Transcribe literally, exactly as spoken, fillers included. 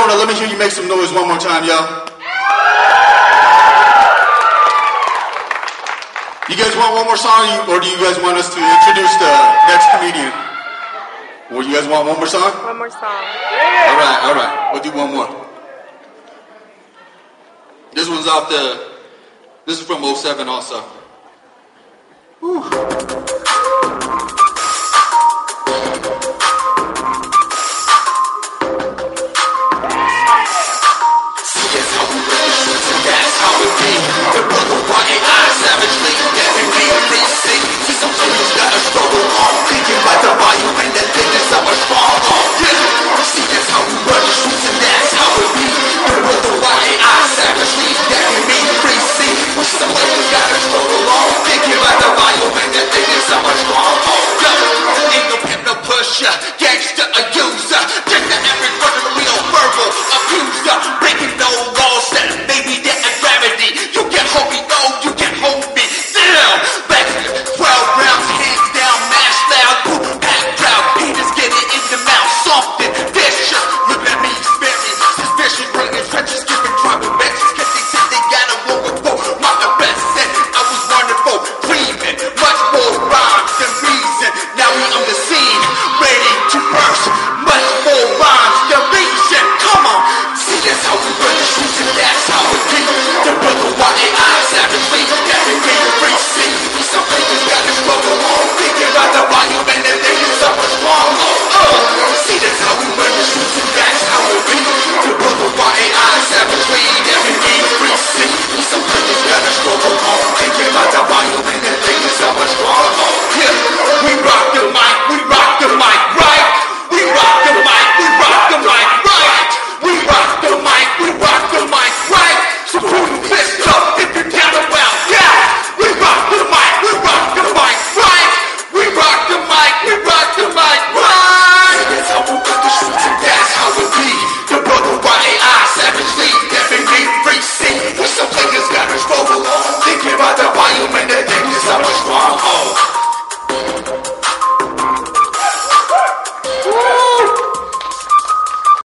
corner, let me hear you make some noise one more time, y'all. You guys want one more song, or do you guys want us to introduce the next comedian? Well, you guys want one more song? One more song. Yeah. All right, all right. We'll do one more. This one's off the... This is from oh seven also. Whew.